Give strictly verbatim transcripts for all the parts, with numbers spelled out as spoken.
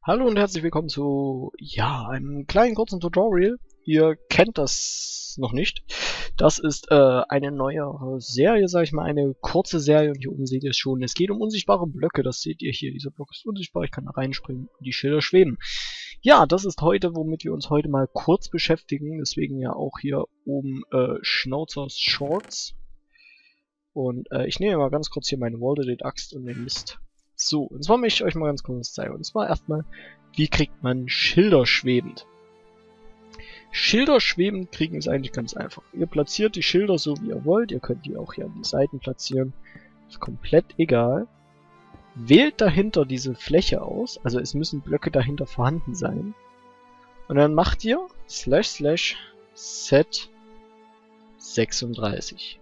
Hallo und herzlich willkommen zu, ja, einem kleinen kurzen Tutorial. Ihr kennt das noch nicht. Das ist äh, eine neue Serie, sag ich mal, eine kurze Serie und hier oben seht ihr es schon. Es geht um unsichtbare Blöcke, das seht ihr hier. Dieser Block ist unsichtbar, ich kann da reinspringen und die Schilder schweben. Ja, das ist heute, womit wir uns heute mal kurz beschäftigen. Deswegen ja auch hier oben äh, Schnauzers Shorts. Und äh, ich nehme mal ganz kurz hier meine Wall-Edit Axt und den Mist. So, und zwar möchte ich euch mal ganz kurz zeigen. Und zwar erstmal, wie kriegt man Schilder schwebend? Schilder schwebend kriegen ist eigentlich ganz einfach. Ihr platziert die Schilder so wie ihr wollt. Ihr könnt die auch hier an die Seiten platzieren. Ist komplett egal. Wählt dahinter diese Fläche aus. Also es müssen Blöcke dahinter vorhanden sein. Und dann macht ihr slash slash set sechsunddreißig.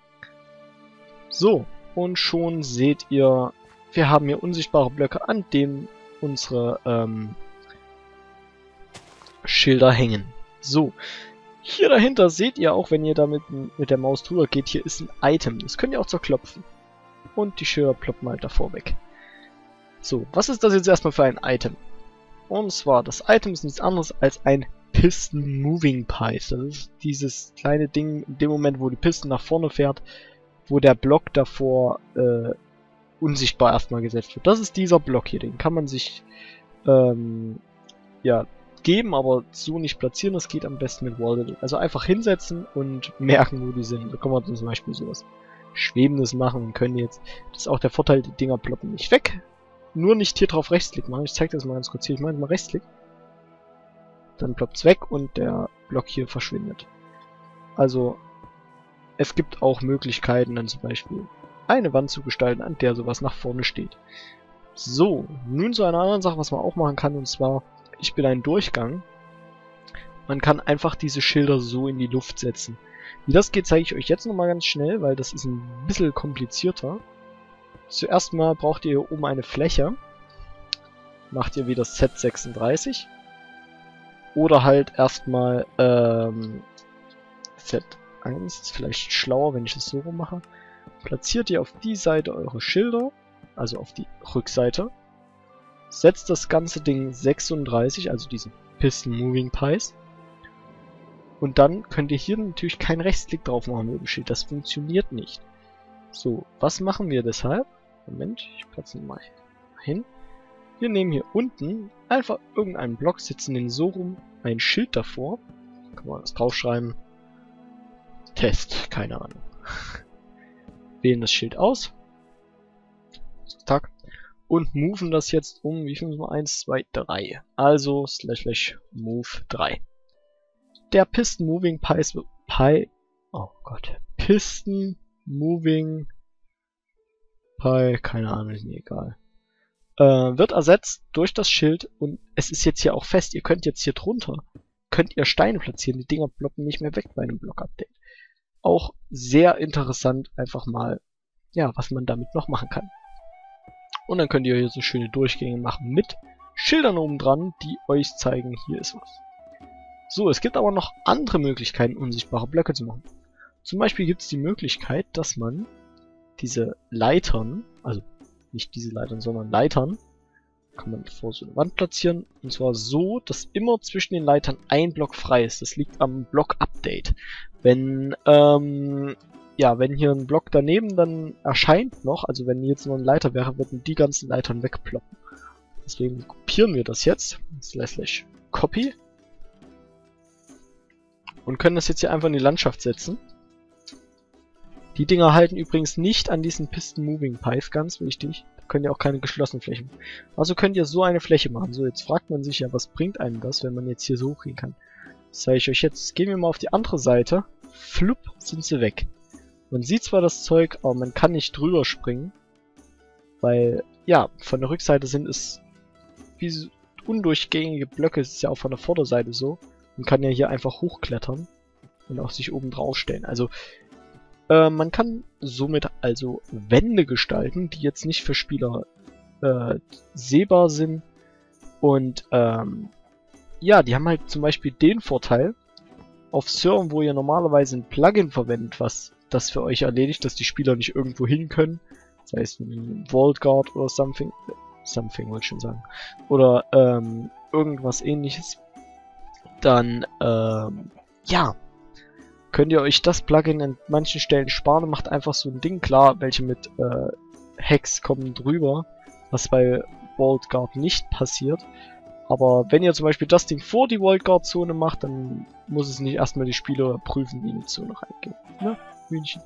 So, und schon seht ihr, wir haben hier unsichtbare Blöcke, an denen unsere ähm, Schilder hängen. So, hier dahinter seht ihr auch, wenn ihr damit mit der Maus drüber geht, hier ist ein Item. Das könnt ihr auch zerklopfen. Und die Schilder ploppen halt davor weg. So, was ist das jetzt erstmal für ein Item? Und zwar, das Item ist nichts anderes als ein Piston Moving Pipe. Das ist dieses kleine Ding, in dem Moment, wo die Piston nach vorne fährt, wo der Block davor äh, unsichtbar erstmal gesetzt wird. Das ist dieser Block hier, den kann man sich ähm, ja, geben, aber so nicht platzieren. Das geht am besten mit Wall-Edit. Also einfach hinsetzen und merken, wo die sind. Da kann man zum Beispiel sowas Schwebendes machen und können jetzt, das ist auch der Vorteil, die Dinger ploppen nicht weg. Nur nicht hier drauf Rechtsklick machen. Ich zeige das mal ganz kurz hier. Ich mache mal Rechtsklick. Dann ploppt es weg und der Block hier verschwindet. Also es gibt auch Möglichkeiten, dann zum Beispiel eine Wand zu gestalten, an der sowas nach vorne steht. So, nun zu einer anderen Sache, was man auch machen kann, und zwar, ich bin ein Durchgang. Man kann einfach diese Schilder so in die Luft setzen. Wie das geht, zeige ich euch jetzt nochmal ganz schnell, weil das ist ein bisschen komplizierter. Zuerst mal braucht ihr hier oben eine Fläche. Macht ihr wieder set sechsunddreißig. Oder halt erstmal ähm, set eins. Ist vielleicht schlauer, wenn ich das so rum mache. Platziert ihr auf die Seite eure Schilder, also auf die Rückseite. Setzt das ganze Ding sechsunddreißig, also diesen Piston Moving Pies. Und dann könnt ihr hier natürlich keinen Rechtsklick drauf machen mit dem Schild. Das funktioniert nicht. So, was machen wir deshalb? Moment, ich platze ihn mal hin. Wir nehmen hier unten einfach irgendeinen Block, setzen den so rum, ein Schild davor. Kann man das draufschreiben. Test, keine Ahnung. Wählen das Schild aus. Tack. Und moven das jetzt um, wie viel müssen wir? eins, zwei, drei. Also, slash slash move drei. Der Piston Moving Pies, Pi, oh Gott. Piston Moving Pi, keine Ahnung, ist mir egal. Äh, wird ersetzt durch das Schild und es ist jetzt hier auch fest. Ihr könnt jetzt hier drunter, könnt ihr Steine platzieren. Die Dinger ploppen nicht mehr weg bei einem Block-Update. Auch sehr interessant, einfach mal, ja, was man damit noch machen kann. Und dann könnt ihr hier so schöne Durchgänge machen mit Schildern oben dran, die euch zeigen, hier ist was. So, es gibt aber noch andere Möglichkeiten, unsichtbare Blöcke zu machen. Zum Beispiel gibt es die Möglichkeit, dass man diese Leitern, also nicht diese Leitern, sondern Leitern, kann man vor so eine Wand platzieren. Und zwar so, dass immer zwischen den Leitern ein Block frei ist. Das liegt am Block-Update. Wenn, ähm, ja, wenn hier ein Block daneben dann erscheint noch, also wenn jetzt noch eine Leiter wäre, würden die ganzen Leitern wegploppen. Deswegen kopieren wir das jetzt. Slash slash copy. Und können das jetzt hier einfach in die Landschaft setzen. Die Dinger halten übrigens nicht an diesen Piston Moving Pies, ganz wichtig. Da könnt ihr auch keine geschlossenen Flächen. Also könnt ihr so eine Fläche machen. So, jetzt fragt man sich ja, was bringt einem das, wenn man jetzt hier so hochgehen kann. Das zeige ich euch jetzt. Gehen wir mal auf die andere Seite. Flupp, sind sie weg. Man sieht zwar das Zeug, aber man kann nicht drüber springen. Weil, ja, von der Rückseite sind es wie so undurchgängige Blöcke. Es ist ja auch von der Vorderseite so. Man kann ja hier einfach hochklettern und auch sich oben drauf stellen. Also, äh, man kann somit also Wände gestalten, die jetzt nicht für Spieler äh, sehbar sind. Und, ähm, ja, die haben halt zum Beispiel den Vorteil, auf Servern, wo ihr normalerweise ein Plugin verwendet, was das für euch erledigt, dass die Spieler nicht irgendwo hin können, sei es ein Vault Guard oder something, something wollte ich schon sagen, oder ähm, irgendwas ähnliches, dann ähm, ja, könnt ihr euch das Plugin an manchen Stellen sparen und macht einfach so ein Ding klar, welche mit äh, Hacks kommen drüber, was bei Vault Guard nicht passiert. Aber wenn ihr zum Beispiel das Ding vor die Vault Guard Zone macht, dann muss es nicht erstmal die Spieler prüfen, wie in die Zone reingehen. Ne? Hühnchen.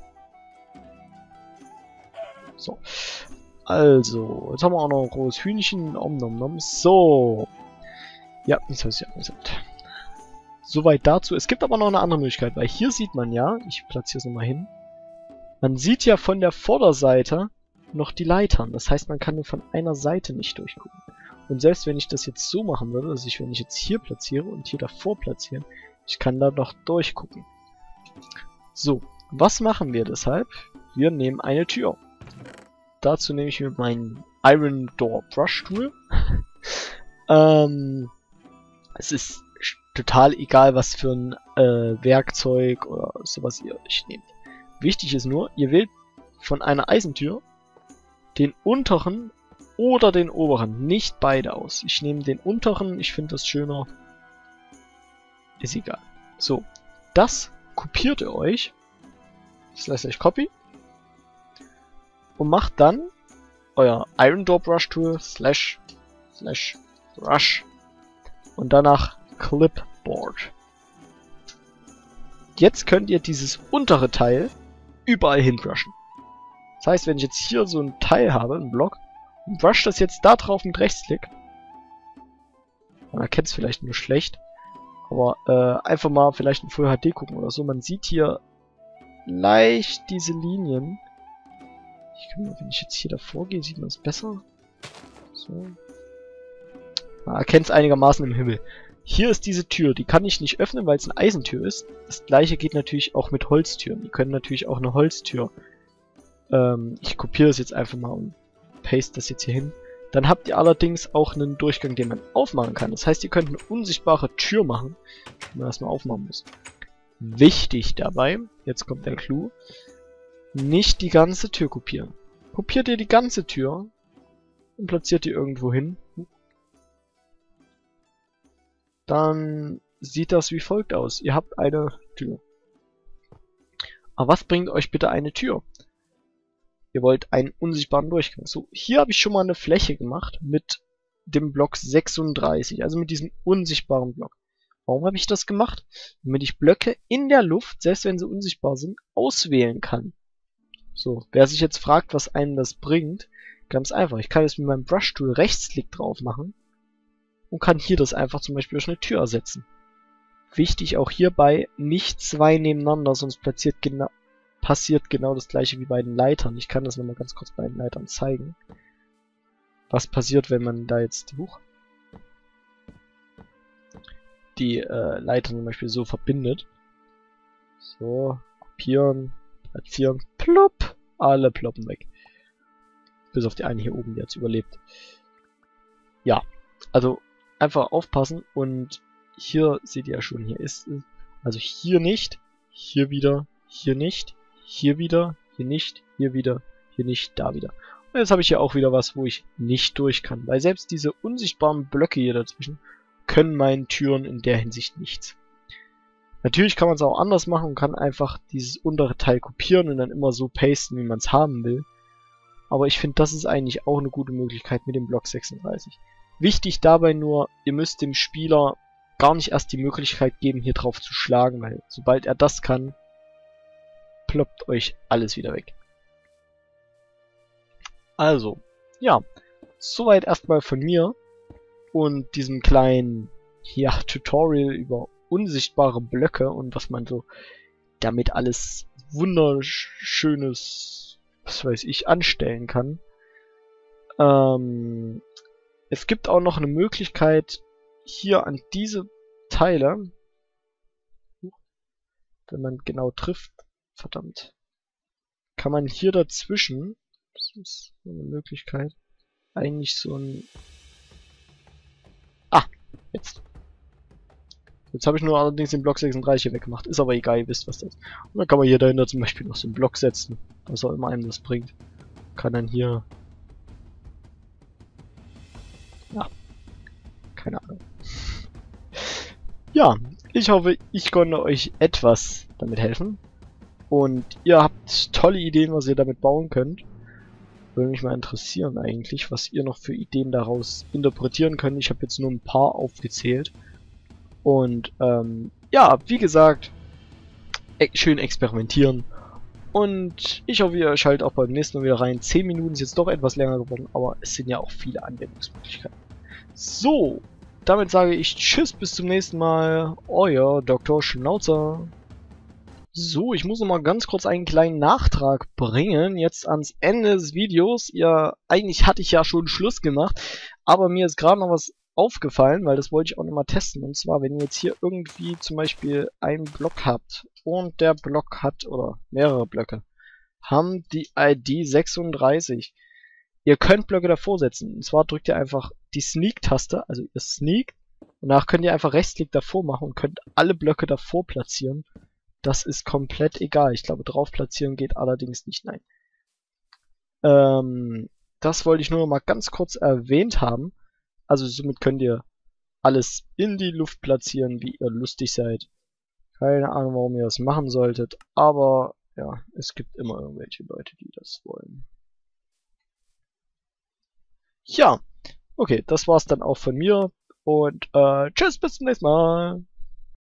So. Also, jetzt haben wir auch noch ein großes Hühnchen. Om nom nom. So. Ja, jetzt habe ich es ja gesagt. Soweit dazu. Es gibt aber noch eine andere Möglichkeit, weil hier sieht man ja, ich platziere es nochmal hin, man sieht ja von der Vorderseite noch die Leitern. Das heißt, man kann nur von einer Seite nicht durchgucken. Und selbst wenn ich das jetzt so machen würde, dass ich, wenn ich jetzt hier platziere und hier davor platziere, ich kann da noch durchgucken. So, was machen wir deshalb? Wir nehmen eine Tür. Dazu nehme ich mir meinen Iron Door Brush Tool. ähm, es ist total egal, was für ein äh, Werkzeug oder sowas ihr euch nehmt. Wichtig ist nur, ihr wählt von einer Eisentür den unteren oder den oberen, nicht beide aus. Ich nehme den unteren, ich finde das schöner. Ist egal. So, das kopiert ihr euch, slash euch Copy, und macht dann euer Iron Door Brush Tool, slash, slash, Brush, und danach Clipboard. Jetzt könnt ihr dieses untere Teil überall hinbrushen. Das heißt, wenn ich jetzt hier so ein Teil habe, einen Block, und brush das jetzt da drauf mit Rechtsklick, man erkennt es vielleicht nur schlecht, aber äh, einfach mal vielleicht in Full H D gucken oder so, man sieht hier leicht diese Linien. Ich kann mal, wenn ich jetzt hier davor gehe, sieht man es besser. So. Man erkennt es einigermaßen im Himmel. Hier ist diese Tür, die kann ich nicht öffnen, weil es eine Eisentür ist. Das gleiche geht natürlich auch mit Holztüren. Die können natürlich auch eine Holztür. Ähm, ich kopiere das jetzt einfach mal und paste das jetzt hier hin. Dann habt ihr allerdings auch einen Durchgang, den man aufmachen kann. Das heißt, ihr könnt eine unsichtbare Tür machen, die man erstmal aufmachen muss. Wichtig dabei, jetzt kommt der Clou, nicht die ganze Tür kopieren. Kopiert ihr die ganze Tür und platziert die irgendwo hin, dann sieht das wie folgt aus. Ihr habt eine Tür. Aber was bringt euch bitte eine Tür? Ihr wollt einen unsichtbaren Durchgang. So, hier habe ich schon mal eine Fläche gemacht mit dem Block sechsunddreißig, also mit diesem unsichtbaren Block. Warum habe ich das gemacht? Damit ich Blöcke in der Luft, selbst wenn sie unsichtbar sind, auswählen kann. So, wer sich jetzt fragt, was einem das bringt, ganz einfach. Ich kann jetzt mit meinem Brush Tool Rechtsklick drauf machen und kann hier das einfach zum Beispiel durch eine Tür ersetzen. Wichtig auch hierbei, nicht zwei nebeneinander, sonst platziert gena passiert genau das gleiche wie bei den Leitern. Ich kann das nochmal ganz kurz bei den Leitern zeigen. Was passiert, wenn man da jetzt hoch, die äh, Leitern zum Beispiel so verbindet. So, kopieren, platzieren, plopp, alle ploppen weg. Bis auf die eine hier oben, die jetzt überlebt. Ja, also einfach aufpassen und hier seht ihr ja schon, hier ist es, also hier nicht, hier wieder, hier nicht, hier wieder, hier nicht, hier wieder, hier nicht, da wieder. Und jetzt habe ich hier auch wieder was, wo ich nicht durch kann, weil selbst diese unsichtbaren Blöcke hier dazwischen können meinen Türen in der Hinsicht nichts. Natürlich kann man es auch anders machen und kann einfach dieses untere Teil kopieren und dann immer so pasten, wie man es haben will. Aber ich finde, das ist eigentlich auch eine gute Möglichkeit mit dem Block sechsunddreißig. Wichtig dabei nur, ihr müsst dem Spieler gar nicht erst die Möglichkeit geben, hier drauf zu schlagen, weil sobald er das kann, ploppt euch alles wieder weg. Also, ja, soweit erstmal von mir und diesem kleinen, ja, Tutorial über unsichtbare Blöcke und was man so damit alles wunderschönes, was weiß ich, anstellen kann. Ähm, es gibt auch noch eine Möglichkeit, hier an diese Teile, wenn man genau trifft, verdammt, kann man hier dazwischen, das ist so eine Möglichkeit, eigentlich so ein, ah, jetzt. Jetzt habe ich nur allerdings den Block sechsunddreißig hier weggemacht, ist aber egal, ihr wisst was das ist. Und dann kann man hier dahinter zum Beispiel noch so einen Block setzen, was auch immer einem das bringt. Kann dann hier Keine Ahnung. Ja, ich hoffe, ich konnte euch etwas damit helfen. Und ihr habt tolle Ideen, was ihr damit bauen könnt. Würde mich mal interessieren eigentlich, was ihr noch für Ideen daraus interpretieren könnt. Ich habe jetzt nur ein paar aufgezählt. Und ähm, ja, wie gesagt, e schön experimentieren. Und ich hoffe, ihr schaltet auch beim nächsten Mal wieder rein. zehn Minuten ist jetzt doch etwas länger geworden, aber es sind ja auch viele Anwendungsmöglichkeiten. So, damit sage ich Tschüss, bis zum nächsten Mal. Euer Doktor Schnauzer. So, ich muss noch mal ganz kurz einen kleinen Nachtrag bringen, jetzt ans Ende des Videos. Ja, eigentlich hatte ich ja schon Schluss gemacht, aber mir ist gerade noch was aufgefallen, weil das wollte ich auch noch mal testen. Und zwar, wenn ihr jetzt hier irgendwie zum Beispiel einen Block habt und der Block hat, oder mehrere Blöcke, haben die I D sechsunddreißig. Ihr könnt Blöcke davor setzen. Und zwar drückt ihr einfach die Sneak-Taste, also ihr sneakt, und danach könnt ihr einfach Rechtsklick davor machen und könnt alle Blöcke davor platzieren. Das ist komplett egal. Ich glaube, drauf platzieren geht allerdings nicht, nein. Ähm, das wollte ich nur noch mal ganz kurz erwähnt haben. Also somit könnt ihr alles in die Luft platzieren, wie ihr lustig seid. Keine Ahnung, warum ihr das machen solltet, aber ja, es gibt immer irgendwelche Leute, die das wollen. Ja, okay, das war's dann auch von mir und äh, tschüss, bis zum nächsten Mal.